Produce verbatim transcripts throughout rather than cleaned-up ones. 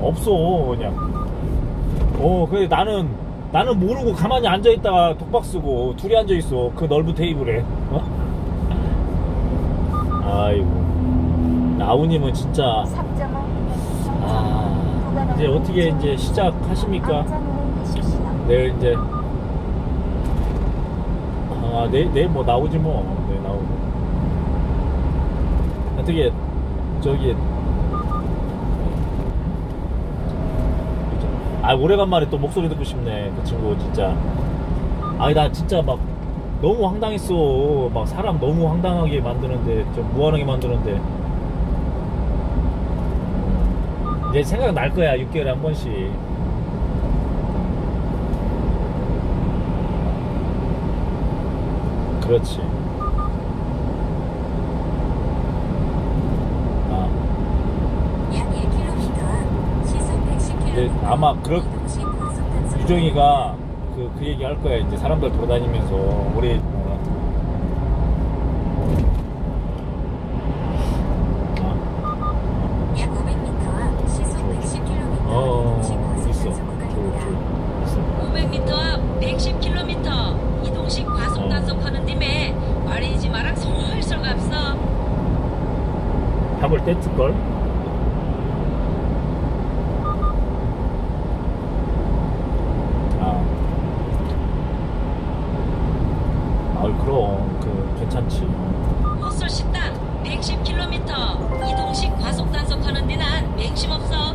없어 그냥. 어 근데 나는 나는 모르고 가만히 앉아있다가 독박 쓰고 둘이 앉아있어 그 넓은 테이블에. 어? 아이고 아우님은 진짜 아 이제 어떻게 이제 시작하십니까? 내일 이제 아 내일 내일 뭐 나오지 뭐 내일 나오고 어떻게 저기 아 오래간만에 또 목소리 듣고 싶네 그 친구 진짜. 아니 나 진짜 막 너무 황당했어. 막 사람 너무 황당하게 만드는데 좀 무한하게 만드는데 이제 생각 날 거야 육 개월에 한 번씩. 그렇지. 아. 근데 아마 그렇 유정이가 그, 그 얘기 할 거야. 이제 사람들 돌아다니면서 우리 약 오백 미터 앞 시속 백십 킬로미터 어, 이동식 있어. 과속 단속 구간입니다. 오백 미터 앞 백십 킬로미터 이동식 과속 단속하는 김에 말이지 마랑 솔솔 갑서. 답을 뗐을걸? 아. 아이 그럼 그 괜찮지. 헛솔 식당 백십 킬로미터 이동식 과속 단속하는 데는 맹심 없어.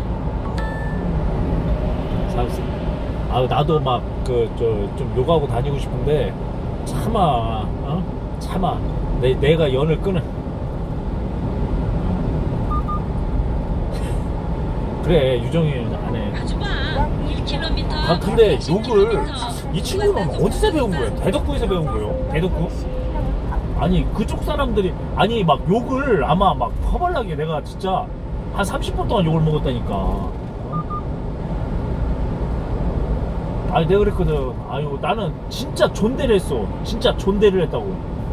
사실 아 나도 막 그 저 좀 요가하고 다니고 싶은데 참아 어? 참아 내 내가 연을 끊어. 그래 유정이 안 해. 아주 봐 일 킬로미터 아 근데 백십 욕을 킬로미터 이 친구는 어디서 배운 거야? 대덕구에서 배운 거예요? 대덕구? 아니 그쪽 사람들이 아니 막 욕을 아마 막 퍼발나게 내가 진짜 한 삼십 분 동안 욕을 먹었다니까. 아니 내가 그랬거든. 아유 나는 진짜 존대를 했어. 진짜 존대를 했다고.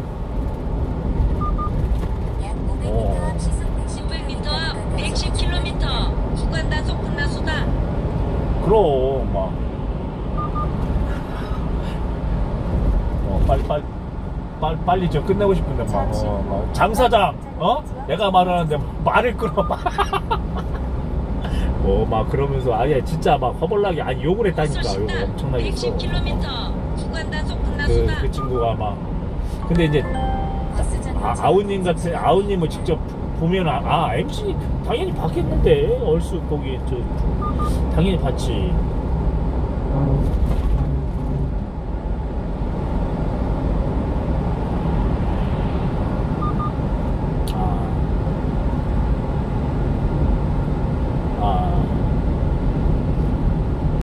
약 오백 미터 앞 시속 오백 미터 앞 백십 킬로미터 구간 단속 끝났수다. 그럼 막 어, 빨리 빨리 빨리 빨리 저 끝내고 싶은데 막, 어, 막 장사장 어 내가 말하는데 말을 끊어 막. 어 막 그러면서 아예 진짜 막 허벌나게 아니 욕을 했다니까. 욕을 엄청나게 했어. 백십 킬로미터 구간 단속 그, 끝났수다. 그 친구가 막 근데 이제 아, 아우님 같은 아우님을 직접 보면 아, 아 엠씨 당연히 봤겠는데 얼쑤 거기 저 당연히 봤지.